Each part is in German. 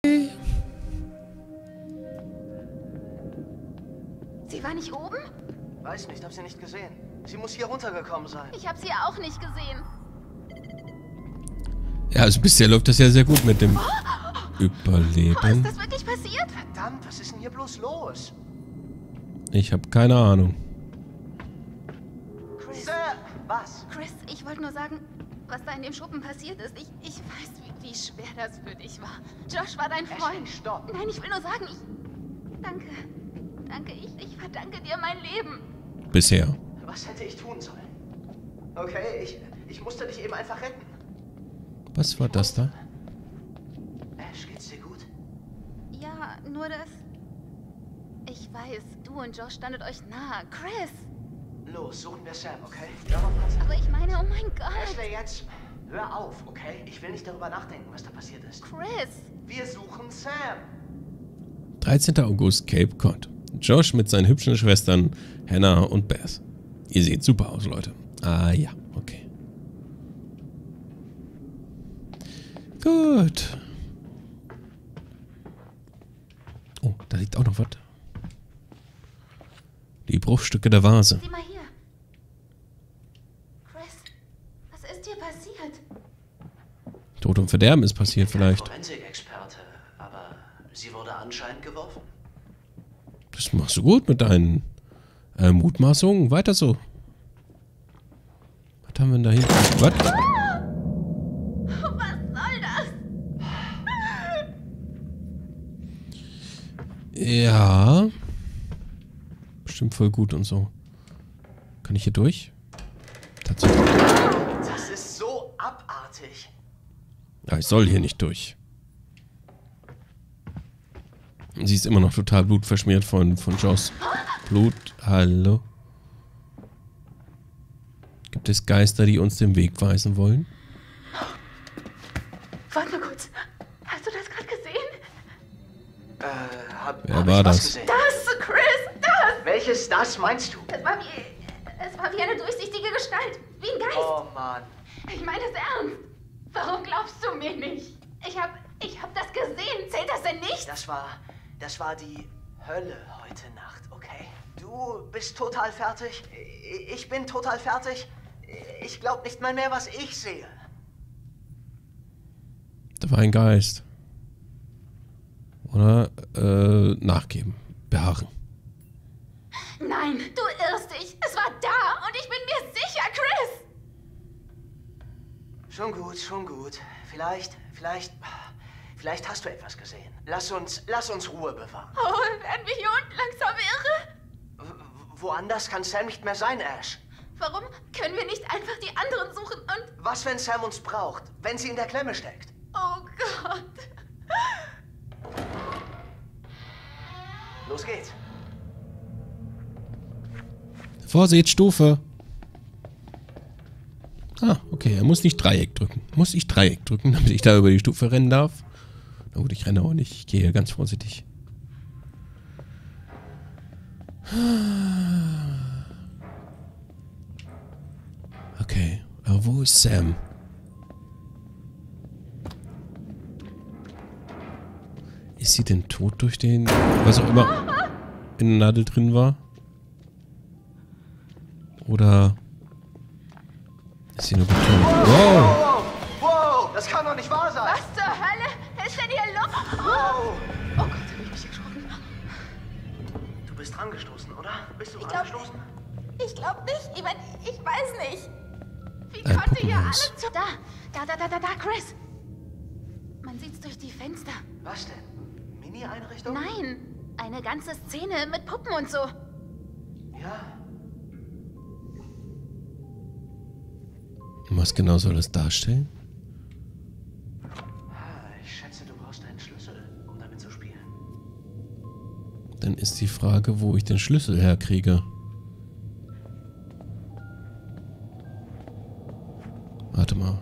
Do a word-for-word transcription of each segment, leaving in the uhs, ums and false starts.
Okay. Sie war nicht oben? Weiß nicht, hab sie nicht gesehen. Sie muss hier runtergekommen sein. Ich habe sie auch nicht gesehen. Ja, also bisher läuft das ja sehr gut mit dem Oh, Überleben. ist das wirklich passiert? Verdammt, was ist denn hier bloß los? Ich habe keine Ahnung. Chris. Sir, was? Chris, ich wollte nur sagen, was da in dem Schuppen passiert ist. Ich, ich weiß, wie, wie schwer das für dich war. Josh war dein Ashley, Freund. stopp. Nein, ich will nur sagen, ich... Danke. Danke, ich, ich verdanke dir mein Leben. Bisher. Was hätte ich tun sollen? Okay, ich, ich musste dich eben einfach retten. Was war das da? Ash, geht's dir gut? Ja, nur das... Ich weiß, du und Josh standet euch nahe. Chris! Los, suchen wir Sam, okay? Darauf kannst Aber ich meine, oh mein Gott. Ashley, jetzt hör auf, okay? Ich will nicht darüber nachdenken, was da passiert ist. Chris! Wir suchen Sam. dreizehnter August, Cape Cod. Josh mit seinen hübschen Schwestern Hannah und Beth. Ihr seht super aus, Leute. Ah ja, okay. Gut. Oh, da liegt auch noch was. Die Bruchstücke der Vase. Sieh mal hier. Chris, was ist dir passiert? Tod und Verderben ist passiert vielleicht. Forensik-Experte, aber sie wurde anscheinend geworfen. Das machst du gut mit deinen äh, Mutmaßungen. Weiter so. Was haben wir denn da hinten? Was? Was soll das? Ja. Bestimmt voll gut und so. Kann ich hier durch? Tatsächlich. Das ist so abartig. Ja, ich soll hier nicht durch. Sie ist immer noch total blutverschmiert von, von Joss. Blut, hallo. Gibt es Geister, die uns den Weg weisen wollen? Warte mal kurz. Hast du das gerade gesehen? Äh, hab, Wer hab war ich was das? gesehen? Das, Chris, das! Welches das meinst du? Es war wie... Es war wie eine durchsichtige Gestalt. Wie ein Geist. Oh Mann. Ich meine es ernst. Warum glaubst du mir nicht? Ich hab... Ich hab das gesehen. Zählt das denn nicht? Das war... Das war die Hölle heute Nacht, okay? Du bist total fertig. Ich bin total fertig. Ich glaub nicht mal mehr, was ich sehe. Da war ein Geist. Oder äh, nachgeben. Beharren. Nein, du irrst dich. Es war da und ich bin mir sicher, Chris. Schon gut, schon gut. Vielleicht, vielleicht... Vielleicht hast du etwas gesehen. Lass uns, lass uns Ruhe bewahren. Oh, werden wir hier unten langsam irre? W- Woanders kann Sam nicht mehr sein, Ash. Warum können wir nicht einfach die anderen suchen und... Was, wenn Sam uns braucht? Wenn sie in der Klemme steckt? Oh Gott. Los geht's. Vorsicht, Stufe. Ah, okay. Er muss nicht Dreieck drücken. Muss ich Dreieck drücken, damit ich da über die Stufe rennen darf? Na gut, ich renne auch nicht. Ich gehe ganz vorsichtig. Okay. Aber wo ist Sam? Ist sie denn tot durch den... Was auch immer in der Nadel drin war? Oder... Ist sie nur betäubt? Wow! Wow, wow, das kann doch nicht wahr sein. Was zur Hölle ist denn hier los? Wow. Oh Gott, hab ich mich erschrocken. Du bist angestoßen, oder? Bist du Ich glaub angestoßen? Ich glaube nicht. Ich meine, ich weiß nicht. Wie Ein konnte hier Puppenhaus. alles zu... Da, da, da, da, da, da, Chris. Man sieht's durch die Fenster. Was denn? Mini-Einrichtung? Nein, eine ganze Szene mit Puppen und so. Ja. Was genau soll das darstellen? Ich schätze, du brauchst einen Schlüssel, um damit zu spielen. Dann ist die Frage, wo ich den Schlüssel herkriege. Warte mal.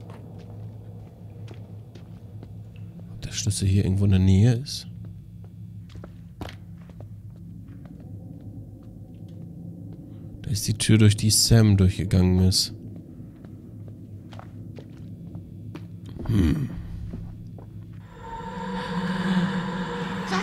Ob der Schlüssel hier irgendwo in der Nähe ist? Da ist die Tür, durch die Sam durchgegangen ist. Hm.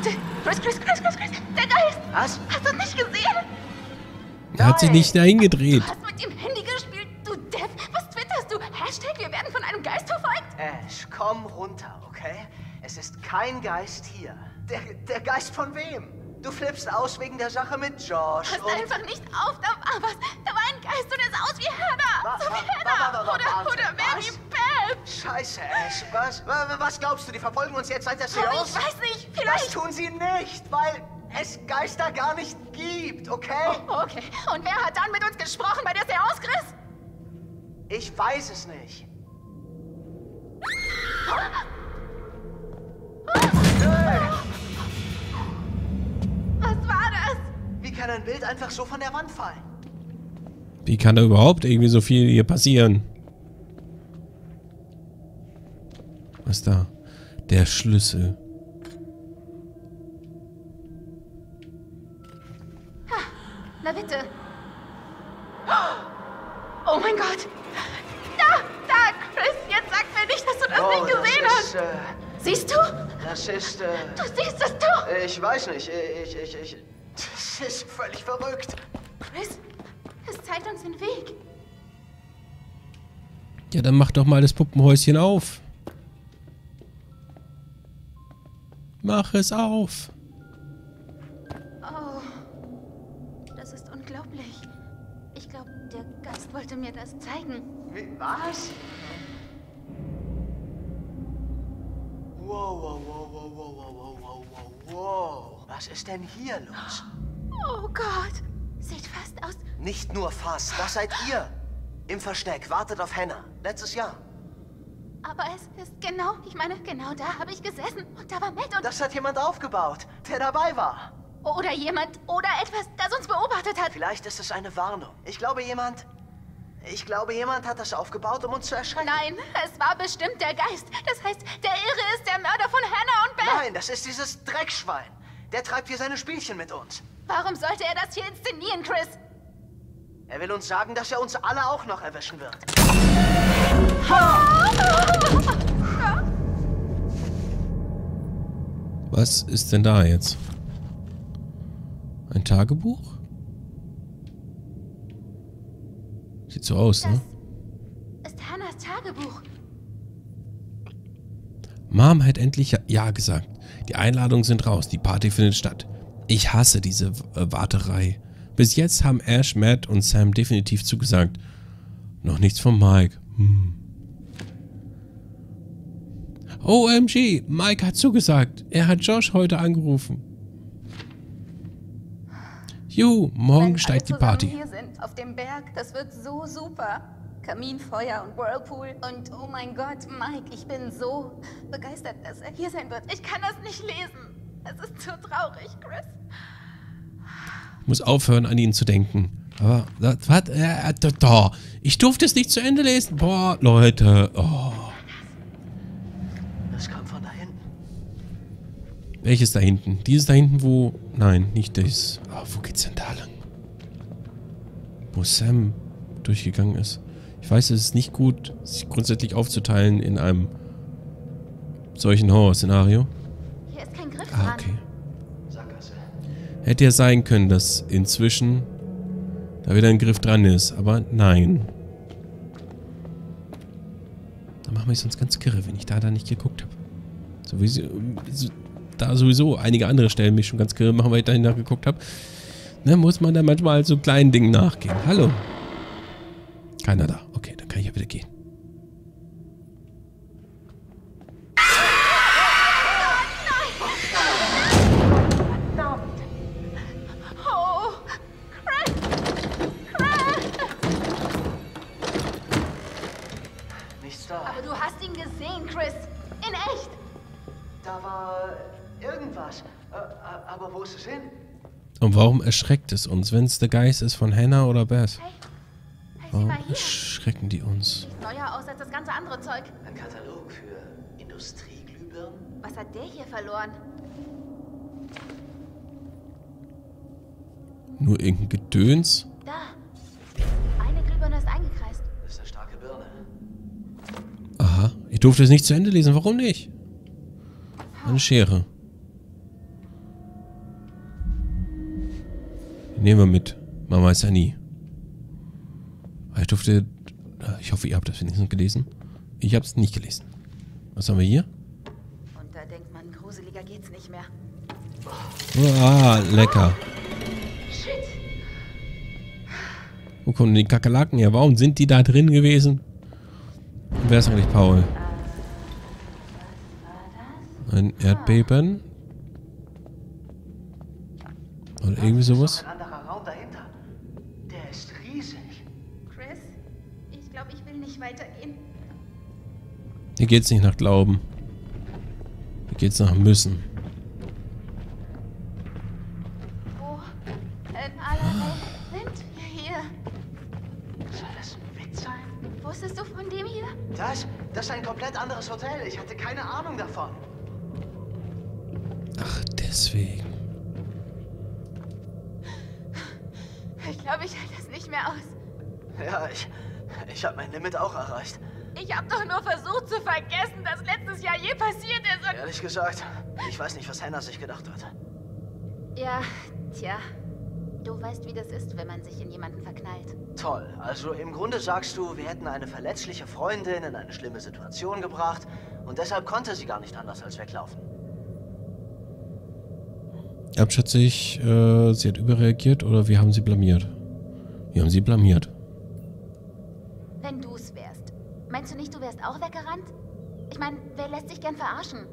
Warte, Chris, Chris, Chris, Chris, Chris, der Geist! Was? Hast du es nicht gesehen? Er hat sich nicht dahin gedreht. Du hast mit dem Handy gespielt, du Depp. Was twitterst du? Hashtag, wir werden von einem Geist verfolgt? Ash, komm runter, okay? Es ist kein Geist hier. Der, der Geist von wem? Du flippst aus wegen der Sache mit Josh Pass und... einfach nicht auf, da war was. Da war ein Geist und er sah aus wie Hannah. Wa- So wie wa- Hannah. wa- wa- wa- Oder, warte, oder wer was? wie Beth. Scheiße, Ash. Was, wa- was glaubst du, die verfolgen uns jetzt seit der Oh, Seance? ich weiß nicht, Das vielleicht. tun sie nicht, weil es Geister gar nicht gibt, okay? Oh, okay, und wer hat dann mit uns gesprochen bei der Seance, Chris? Ich weiß es nicht. Hey, Was war das? wie kann ein Bild einfach so von der Wand fallen? Wie kann da überhaupt irgendwie so viel hier passieren? Was ist da? Der Schlüssel. Na bitte. Oh mein Gott. Da, da, Chris, jetzt sag mir nicht, dass du das Oh, nicht gesehen das hast. ist, äh, Siehst du? das ist, äh, Du siehst es doch. ich weiß nicht, ich, ich, ich, das ist völlig verrückt. Chris, es zeigt uns den Weg. Ja, dann mach doch mal das Puppenhäuschen auf. Mach es auf. Oh, das ist unglaublich. Ich glaube, der Geist wollte mir das zeigen. Wie, was? Wow, wow, wow, wow, wow, wow, wow, wow, wow, wow. Was ist denn hier los? Oh Gott, sieht fast aus. Nicht nur fast, das seid ihr. Im Versteck, wartet auf Hannah. Letztes Jahr. Aber es ist genau, ich meine, genau da habe ich gesessen und da war Matt und... Das hat jemand aufgebaut, der dabei war. Oder jemand, oder etwas, das uns beobachtet hat. Vielleicht ist es eine Warnung. Ich glaube, jemand... Ich glaube, jemand hat das aufgebaut, um uns zu erschrecken. Nein, es war bestimmt der Geist. Das heißt, der Irre ist der Mörder von Hannah und Beth. Nein, das ist dieses Dreckschwein. Der treibt hier seine Spielchen mit uns. Warum sollte er das hier inszenieren, Chris? Er will uns sagen, dass er uns alle auch noch erwischen wird. Was ist denn da jetzt? Ein Tagebuch? Sieht so aus, ne? Das ist Hannahs Tagebuch. Mom hat endlich Ja gesagt. Die Einladungen sind raus. Die Party findet statt. Ich hasse diese äh, Warterei. Bis jetzt haben Ash, Matt und Sam definitiv zugesagt. Noch nichts von Mike. Hm. O M G, Mike hat zugesagt. Er hat Josh heute angerufen. Juhu, morgen Wenn steigt die alle zusammen Party. hier sind, auf dem Berg, das wird so super. Kaminfeuer und Whirlpool und oh mein Gott, Mike, ich bin so begeistert, dass er hier sein wird. Ich kann das nicht lesen. Es ist so traurig, Chris. Ich muss aufhören, an ihn zu denken. Aber, was? Äh, da, da. Ich durfte es nicht zu Ende lesen. Boah, Leute. Oh. Das kam von da hinten. Welches da hinten? Dieses da hinten, wo... Nein, nicht das. Oh, wo geht's denn da lang? Wo Sam durchgegangen ist. Ich weiß, es ist nicht gut, sich grundsätzlich aufzuteilen in einem solchen Horror-Szenario. Hier ist kein Griff Ah, dran. okay. Sackgasse. Hätte ja sein können, dass inzwischen da wieder ein Griff dran ist, aber nein. Da machen wir sonst ganz kirre, wenn ich da da nicht geguckt habe. Sowieso, so, da sowieso einige andere Stellen mich schon ganz kirre machen, weil ich da nachgeguckt habe. Ne, muss man da manchmal so kleinen Dingen nachgehen. Hallo. Keiner da. Okay, dann kann ich ja wieder gehen. Oh, Chris! Chris! Nichts da. Aber du hast ihn gesehen, Chris. In echt. Da war irgendwas. Äh, aber wo ist es hin? Und warum erschreckt es uns, wenn es der Geist ist von Hannah oder Beth? Hey, hey, sie Warum war hier. erschrecken die uns? Sieht neuer aus als das ganze andere Zeug. Ein Katalog für Industrieglühbirnen? Was hat der hier verloren? Nur irgendein Gedöns? Da. Eine Glühbirne ist eingekreist. Das ist eine starke Birne. Aha, ich durfte es nicht zu Ende lesen. Warum nicht? Eine Schere. Nehmen wir mit. Man weiß ja nie. Ich durfte... Ich hoffe, ihr habt das wenigstens gelesen. Ich habe es nicht gelesen. Was haben wir hier? Und da denkt man, gruseliger geht's nicht mehr. Ah, lecker. Shit. Wo kommen die Kakerlaken her? Warum sind die da drin gewesen? Und wer ist eigentlich Paul? Ein Erdbeben? Oder irgendwie sowas? Ein anderer Raum dahinter. Der ist riesig. Chris, ich glaube, ich will nicht weitergehen. Hier geht's nicht nach Glauben. Hier geht's nach Müssen. Wo in aller Welt sind wir hier? Soll das ein Witz sein? Wusstest du von dem hier? Das? Das ist ein komplett anderes Hotel. Ich hatte keine Ahnung davon. Ach, deswegen. Ich glaube, ich halte das nicht mehr aus. Ja, ich... Ich habe mein Limit auch erreicht. Ich habe doch nur versucht zu vergessen, dass letztes Jahr je passiert ist und... Ehrlich gesagt, ich weiß nicht, was Hannah sich gedacht hat. Ja, tja. Du weißt, wie das ist, wenn man sich in jemanden verknallt. Toll. Also im Grunde sagst du, wir hätten eine verletzliche Freundin in eine schlimme Situation gebracht und deshalb konnte sie gar nicht anders als weglaufen. Abschätzig, äh, sie hat überreagiert oder wir haben sie blamiert? Wir haben sie blamiert. Wenn du es wärst. Meinst du nicht, du wärst auch weggerannt? Ich meine, wer lässt sich gern verarschen?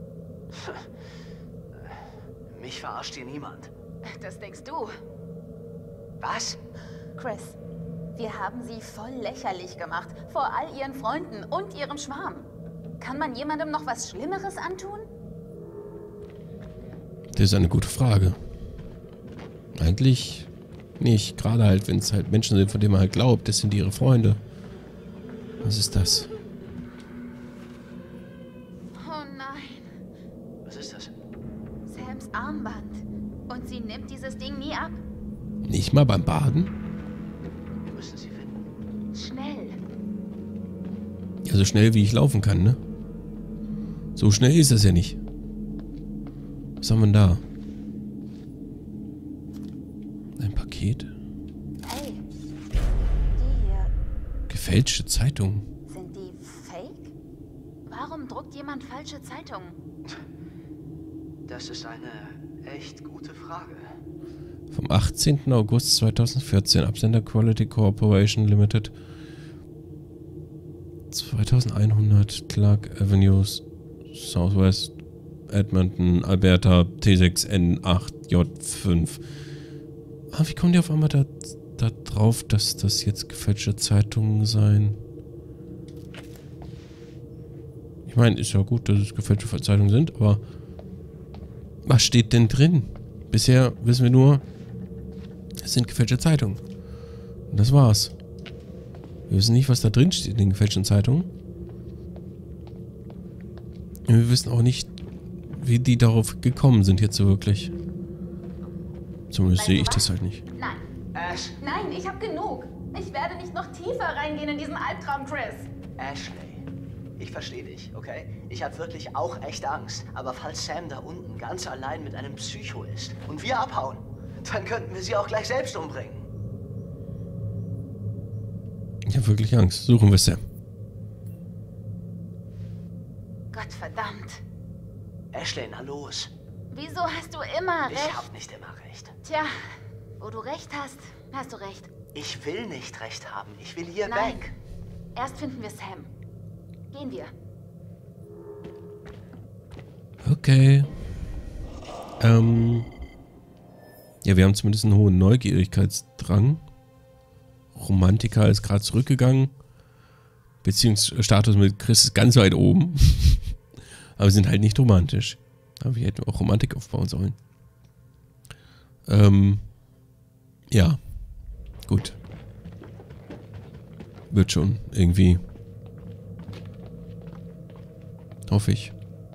Mich verarscht hier niemand. Das denkst du. Was? Chris, wir haben sie voll lächerlich gemacht. Vor all ihren Freunden und ihrem Schwarm. Kann man jemandem noch was Schlimmeres antun? Das ist eine gute Frage. Eigentlich nicht. Gerade halt, wenn es halt Menschen sind, von denen man halt glaubt, das sind ihre Freunde. Was ist das? Oh nein. Was ist das? Sams Armband. Und sie nimmt dieses Ding nie ab. Nicht mal beim Baden? Wir müssen sie finden. Schnell. Ja, so schnell wie ich laufen kann, ne? So schnell ist das ja nicht. Was haben wir denn da? Ein Paket? Hey, die hier, Gefälschte Zeitung. sind die fake? Warum druckt jemand falsche Zeitungen? Das ist eine echt gute Frage. Vom achtzehnten August zweitausendvierzehn. Absender Quality Corporation Limited. zweitausendeinhundert Clark Avenues, Southwest Edmonton, Alberta, T sechs N acht J fünf. Ah, wie kommen die auf einmal da, da drauf, dass das jetzt gefälschte Zeitungen seien? Ich meine, ist ja gut, dass es gefälschte Zeitungen sind, aber was steht denn drin? Bisher wissen wir nur, es sind gefälschte Zeitungen. Und das war's. Wir wissen nicht, was da drin steht in den gefälschten Zeitungen. Und wir wissen auch nicht, wie die darauf gekommen sind jetzt so wirklich. Zumindest Weißt du sehe ich was? das halt nicht. Nein. Ash, Nein, ich habe genug. Ich werde nicht noch tiefer reingehen in diesen Albtraum, Chris. Ashley, ich verstehe dich, okay? Ich habe wirklich auch echt Angst. Aber falls Sam da unten ganz allein mit einem Psycho ist und wir abhauen, dann könnten wir sie auch gleich selbst umbringen. Ich habe wirklich Angst. Suchen wir Sam. Gott verdammt. Ashley, na los. Wieso hast du immer Ich recht? hab nicht immer recht. Tja, wo du recht hast, hast du recht. Ich will nicht recht haben. Ich will hier Nein. weg. Erst finden wir Sam. Gehen wir. Okay. Ähm. Ja, wir haben zumindest einen hohen Neugierigkeitsdrang. Romantiker ist gerade zurückgegangen. Beziehungsstatus mit Chris ist ganz weit oben. Aber wir sind halt nicht romantisch. Aber wir hätten auch Romantik aufbauen sollen. Ähm. Ja. Gut. Wird schon irgendwie. Hoffe ich.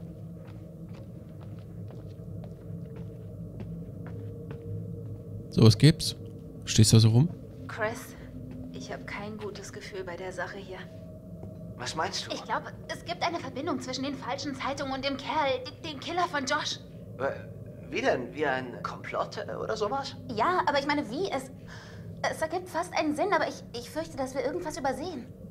So, was gibt's? Stehst du da so rum? Chris, ich habe kein gutes Gefühl bei der Sache hier. Was meinst du? Ich glaube, es gibt eine Verbindung zwischen den falschen Zeitungen und dem Kerl, d- dem Killer von Josh. Äh, Wie denn? Wie ein Komplott äh, oder sowas? Ja, aber ich meine, wie? Es, es ergibt fast einen Sinn, aber ich, ich fürchte, dass wir irgendwas übersehen.